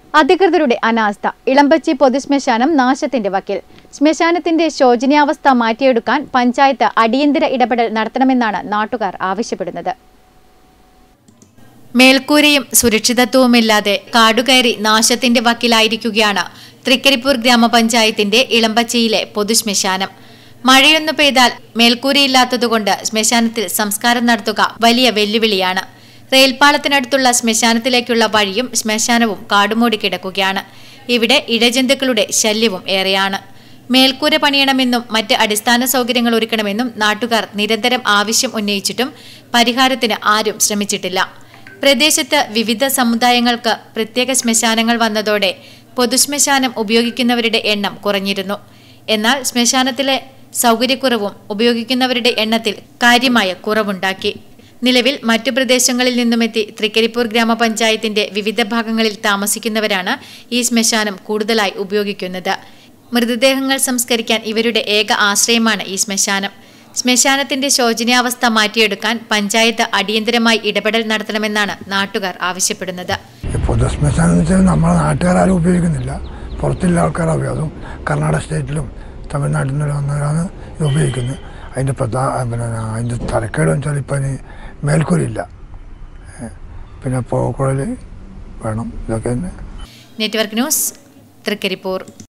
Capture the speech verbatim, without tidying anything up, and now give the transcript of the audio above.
അധികൃതരുടെ അനാസ്ഥ. ഇളമ്പച്ചി പൊതുശ്മശാനം നാശത്തിന്റെ വക്കിൽ. ശ്മശാനത്തിന്റെ ശോചനീയാവസ്ഥ മാറ്റിയെടുക്കാൻ പഞ്ചായത്ത് അടിയന്തര ഇടപെടൽ നടത്തണമെന്നാണ് നാട്ടുകാർ ആവശ്യപ്പെടുന്നത്. മേൽക്കൂരയും സുരക്ഷിതത്വവുമില്ലാതെ കാടുകയറി നാശത്തിന്റെ വക്കിലായിരിക്കുകയാണ് തൃക്കരിപ്പൂർ ഗ്രാമപഞ്ചായത്തിന്റെ ഇളമ്പച്ചിയിലെ പൊതുശ്മശാനം. മഴയൊന്നു പെയ്താൽ മേൽക്കൂരയില്ലാത്തതുകൊണ്ട് ശ്മശാനത്തിൽ സംസ്കാരം നടത്തുക വലിയ വെല്ലുവിളിയാണ്. റെയിൽപാളത്തിനടുത്തുള്ള ശ്മശാനത്തിലേക്കുള്ള വഴിയും ശ്മശാനവും കാടുമൂടി കിടക്കുകയാണ്. ഇവിടെ ഇഴജന്തുക്കളുടെ ശല്യവും ഏറെയാണ്. മേൽക്കൂര പണിയണമെന്നും മറ്റ് അടിസ്ഥാന സൗകര്യങ്ങൾ ഒരുക്കണമെന്നും നാട്ടുകാർ നിരന്തരം ആവശ്യം ഉന്നയിച്ചിട്ടും പരിഹാരത്തിന് ആരും ശ്രമിച്ചിട്ടില്ല. പ്രദേശത്ത് വിവിധ സമുദായങ്ങൾക്ക് പ്രത്യേക ശ്മശാനങ്ങൾ വന്നതോടെ പൊതുശ്മശാനം ഉപയോഗിക്കുന്നവരുടെ എണ്ണം കുറഞ്ഞിരുന്നു. എന്നാൽ ശ്മശാനത്തിലെ സൗകര്യക്കുറവും ഉപയോഗിക്കുന്നവരുടെ എണ്ണത്തിൽ കാര്യമായ കുറവുണ്ടാക്കി. നിലവിൽ മറ്റു പ്രദേശങ്ങളിൽ നിന്നുമെത്തി തൃക്കരിപ്പൂർ ഗ്രാമപഞ്ചായത്തിന്റെ വിവിധ ഭാഗങ്ങളിൽ താമസിക്കുന്നവരാണ് ഈ ശ്മശാനം കൂടുതലായി ഉപയോഗിക്കുന്നത്. മൃതദേഹങ്ങൾ സംസ്കരിക്കാൻ ഇവരുടെ ഏക ആശ്രയമാണ് ഈ ശ്മശാനം. ശ്മശാനത്തിന്റെ ശോചനീയാവസ്ഥ മാറ്റിയെടുക്കാൻ പഞ്ചായത്ത് അടിയന്തരമായി ഇടപെടൽ നടത്തണമെന്നാണ് നാട്ടുകാർ ആവശ്യപ്പെടുന്നത്. പൊതുശ്മശാനം നമ്മളെ നാട്ടുകാരും ഉപയോഗിക്കുന്നില്ല, പുറത്തുള്ള ആൾക്കാർ ഉപയോഗം കർണാടക സ്റ്റേറ്റിലും തമിഴ്നാട്ടിൽ നിന്ന് വന്നവരാണ് ഇത് ഉപയോഗിക്കുന്നത്. അതിൻ്റെ പ്രധാന പിന്നെ അതിൻ്റെ തലക്കേട് വെച്ചാൽ ഇപ്പം അതിന് മേൽക്കൂരില്ല, പിന്നെ പോക്കുഴൽ വേണം. ഇതൊക്കെ തന്നെ. Network news, Trikaripur.